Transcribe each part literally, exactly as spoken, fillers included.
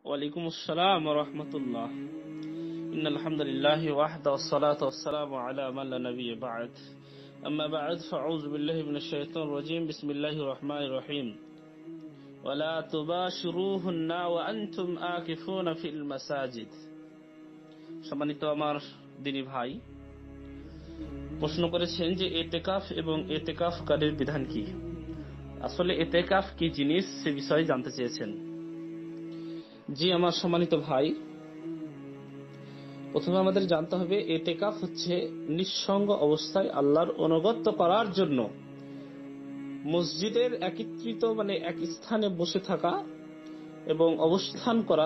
ওয়ালাইকুম আসসালাম ওয়া রাহমাতুল্লাহ। ইন্নাল হামদুলিল্লাহি ওয়াহদা ওয়াসসালাতু ওয়াসসালামু আলা মান লা নাবিয়্যা বা'দ। আম্মা বা'দ ফাআউযু বিল্লাহি মিনাশ শাইতানির রাজীম। বিসমিল্লাহির রহমানির রহিম। ওয়ালা তুবাশিরুহুন্না ওয়া আনতুম আকিফুনা ফিল মাসাজিদ। সম্মানিত আমার দিনী ভাই, প্রশ্ন করেছেন যে ইতিকাফ এবং ইতিকাফকারীর বিধান কি। আসলে ইতিকাফ কি জিনিস সে বিষয়ে জানতে চেয়েছেন। জি আমার সম্মানিত ভাই, প্রথমে আমাদের জানতে হবে ইতিকাফ হচ্ছে নিঃসঙ্গ অবস্থায় আল্লাহর অনুগত্য করার জন্য মসজিদের একত্রিত মানে এক স্থানে বসে থাকা এবং অবস্থান করা,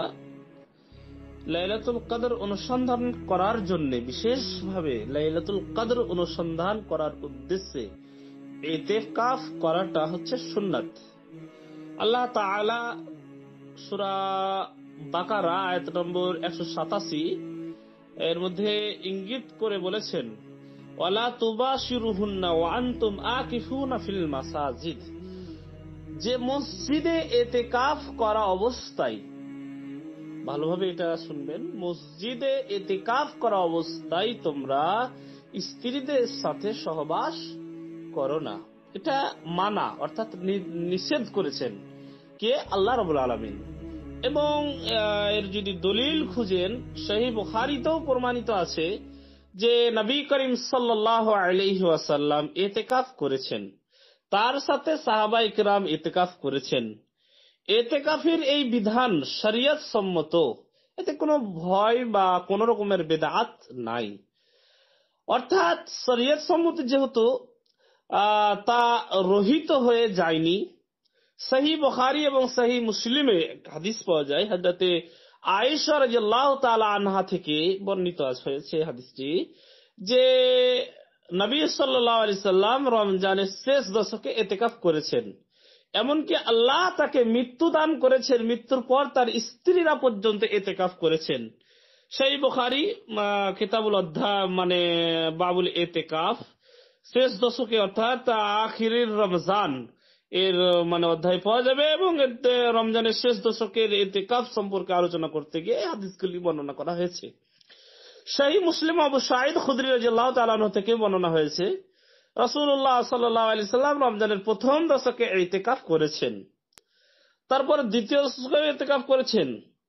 লাইলাতুল কদর অনুসন্ধান করার জন্য, বিশেষভাবে লাইলাতুল কদর অনুসন্ধান করার উদ্দেশ্যে ইতিকাফ করাটা হচ্ছে সুন্নাত। আল্লাহ তাআলা সূরা বাকারা আয়াত নম্বর একশো সাতাশি এর মধ্যে ইঙ্গিত করে বলেছেন, ওয়ালা তুবাশিরুহুন্না ওয়া আনতুম আকিফুনা ফিল মাসাজিদ। যে মসজিদে ইতিকাফ করা অবস্থায়, ভালোভাবে এটা শুনবেন, মসজিদে ইতিকাফ করা অবস্থায় তোমরা স্ত্রীদের সাথে সহবাস করো না। এটা মানা অর্থাৎ নিষেধ করেছেন কে? আল্লাহ রাব্বুল আলামিন। এবং এর যদি দলিল খুঁজেন, সহিহ বুখারীতেও প্রমাণিত আছে যে নবী করিম সাল্লাল্লাহু আলাইহি ওয়াসাল্লাম ইতিকাফ করেছেন, তার সাথে সাহাবায়ে কিরাম ইতিকাফ করেছেন। ইতিকাফের এই বিধান শরীয়ত সম্মত, এতে কোনো ভয় বা কোন রকমের বিদআত নাই। অর্থাৎ শরীয়ত সম্মত যেহেতু তা রহিত হয়ে যায়নি। সহিহ বুখারী এবং সহিহ মুসলিমে হাদিস পাওয়া যায়, হযরতে আয়েশা রাদিয়াল্লাহু তাআলা আনহা থেকে বর্ণিত হয়েছে হাদিসটি, যে নবী সাল্লাল্লাহু আলাইহি সাল্লাম রমজানের শেষ দশকে ইতিকাফ করেছেন। এমনকি আল্লাহ তাকে মৃত্যু দান করেছেন, মৃত্যুর পর তার স্ত্রীরা পর্যন্ত ইতিকাফ করেছেন। সহিহ বুখারী কিতাবুল অধ্যায় মানে বাবুল ইতিকাফ, শেষ দশকে অর্থাৎ আখিরের রমজান এর মানে অধ্যায় পাওয়া যাবে, এবং রমজানের শেষ দশকের ইতিকাফ সম্পর্কে আলোচনা করতে গিয়ে হাদিসগুলি বর্ণনা করা হয়েছে। সহিহ মুসলিম আবু সাঈদ খুদরী রাদিয়াল্লাহু তাআলা আনহু থেকে বর্ণনা হয়েছে, রাসূলুল্লাহ সাল্লাল্লাহু আলাইহি সাল্লাম রমজানের প্রথম দশকে ইতিকাফ করেছেন, তারপর দ্বিতীয় দশকে ইতিকাফ করেছেন।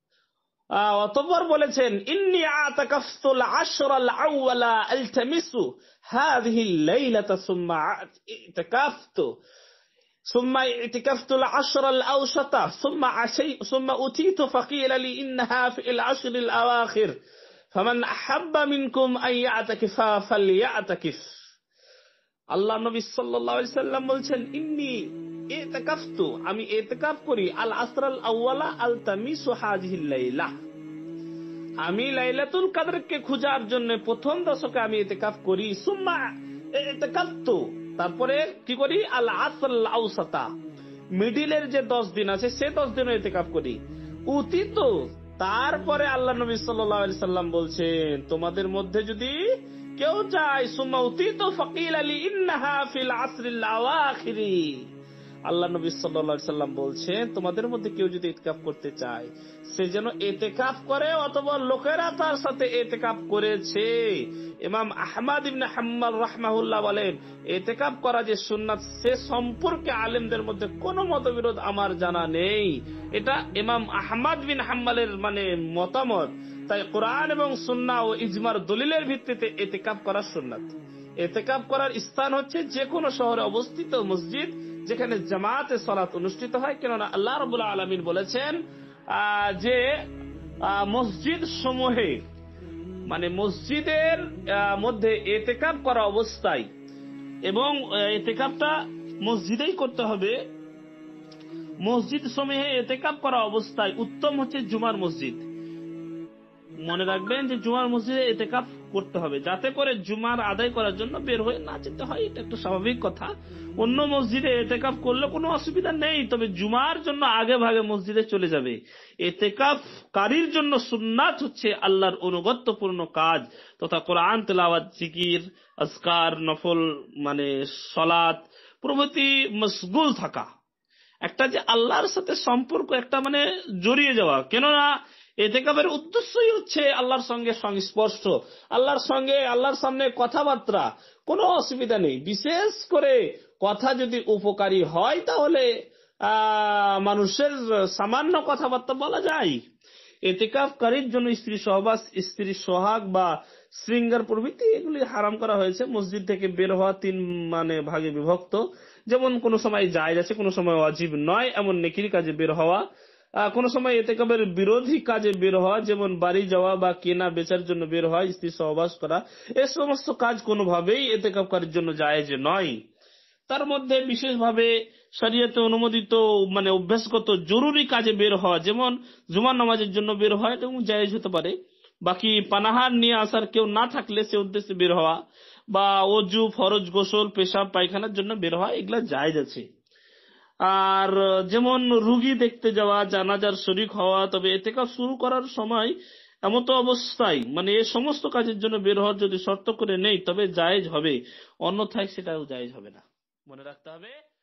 অতঃপর বলেছেন, ইন্নী আতাকাফতুল আশরাল আউয়ালা আলতামিসু হাযিহিল লাইলাতা সুম্মা ইতিকাফতু সুম্মা ইতিকাফতুল আশরাল আওসাতা সুম্মা আশাই সুম্মা উতিতু ফাকিলা লি ইন্নাহা ফিল আশরিল আওয়াখির ফামান আহাব্বা মিনকুম আন ইয়াতাকিফা ফালইয়াতাকিফ। আল্লাহ নবী সাল্লাল্লাহু আলাইহি সাল্লাম বলছেন, ইন্নী ইতিকাফতু, আমি ইতিকাফ করি, আল আসরাল আউয়ালা আলতামিসু হাযিহিল লাইলা, আমি লাইলাতুল কদরকে খোঁজার জন্য প্রথম দশকে আমি ইতিকাফ করি। সুম্মা ইতিকাফতু, তারপরে কি করি? আল আসরাল আওসাতা, মিডিলের যে দশ দিন আছে সে দশ দিনও ইতিকাফ করি। উতিত, তারপরে আল্লাহ নবী সাল্লাল্লাহু আলাইহি সাল্লাম বলছেন, তোমাদের মধ্যে যদি কেউ চায়, সুম্মা উতিত ফাকিলা লি ইন্নাহা ফিল আসরিল আওয়াখিরি, আল্লাহ নবী সাল্লাল্লাহু আলাইহি সাল্লাম বলছেন, তোমাদের মধ্যে কেউ যদি ইতিকাফ করতে চায় সে যেন ইতিকাফ করে, অথবা লোকেরা তার সাথে ইতিকাফ করেছে। ইমাম আহমদ ইবনে হাম্বল রাহমাহুল্লাহ বলেন, ইতিকাফ করা যে সুন্নাত সে সম্পর্কে আলেমদের মধ্যে কোনো মতবিরোধ আমার জানা নেই। এটা ইমাম আহমদ বিন হাম্বলের মানে মতামত। তাই কোরআন এবং সুন্নাহ ও ইজমার দলিলের ভিত্তিতে ইতিকাফ করা সুন্নাত। ইতিকাফ করার স্থান হচ্ছে যে কোনো শহরে অবস্থিত মসজিদ যেখানে জামাতে সালাত অনুষ্ঠিত হয়, কেননা আল্লাহ রাব্বুল আলামিন বলেছেন যে মসজিদ সমূহে মানে মসজিদের মধ্যে ইতিকাফ করা অবস্থায়, এবং ইতিকাফটা মসজিদেই করতে হবে, মসজিদ সমূহে ইতিকাফ করা অবস্থায় উত্তম হচ্ছে জুমার মসজিদ। মনে রাখবেন যে জুমার মসজিদে ইতিকাফ করতে হবে, যাতে করে জুমার আদায় করার জন্য বের হয়ে না যেতে হয়। এটা একটা স্বাভাবিক কথা। অন্য মসজিদে ইতিকাফ করলে কোনো অসুবিধা নেই, তবে জুমার জন্য আগে ভাগে মসজিদে চলে যাবে। ইতিকাফকারীর জন্য সুন্নাত হচ্ছে আল্লাহর অনুগত্যপূর্ণ কাজ তথা কোরআন তেলাওয়াত, জিকির, আজকার, নফল মানে সালাত প্রভৃতি মশগুল থাকা। একটা যে আল্লাহর সাথে সম্পর্ক একটা মানে জড়িয়ে যাওয়া, কেননা এতেকাবের উদ্দেশ্যই হচ্ছে আল্লাহর সঙ্গে সংস্পর্শ, আল্লাহর সঙ্গে আল্লাহর সামনে কথাবার্তা। কোনো অসুবিধা নেই, বিশেষ করে কথা যদি উপকারী হয় তাহলে আহ মানুষের সামান্য কথাবার্তা বলা যায়। এতেকাফকারীর জন্য স্ত্রী সহবাস, স্ত্রী সোহাগ বা শৃঙ্গার প্রভৃতি এগুলি হারাম করা হয়েছে। মসজিদ থেকে বের হওয়া তিন মানে ভাগে বিভক্ত, যেমন কোন সময় জায়েজ আছে, কোন সময় ওয়াজিব নয়, এমন নেকির কাজে বের হওয়া। আহ, কোন সময় এতেকাবের বিরোধী কাজে বের হওয়া, যেমন বাড়ি যাওয়া বা কেনা বেচার জন্য বের হওয়া, স্ত্রী সহবাস করা, এ সমস্ত কাজ কোনোভাবেই এতেকাফকারীর জন্য জায়েজ নয়। তার মধ্যে বিশেষভাবে শরীয়তে অনুমোদিত মানে অভ্যাসগত জরুরি কাজে বের হওয়া, যেমন জুমার নামাজের জন্য বের হওয়া, এটা জায়েজ হতে পারে। বাকি পানাহার নিয়ে আসার কেউ না থাকলে সে উদ্দেশ্যে বের হওয়া, বা অজু, ফরজ গোসল, পেশাব পায়খানার জন্য বের হওয়া, এগুলা জায়েজ আছে। আর যেমন রুগী দেখতে যাওয়া, জানাজার শরীক হওয়া, তবে এতেকাফ শুরু করার সময় এমতো অবস্থায় মানে এই সমস্ত কাজের জন্য বের হওয়ার যদি শর্ত করে নেই তবে জায়েজ হবে, অন্যথায় সেটাও জায়েজ হবে না। মনে রাখতে হবে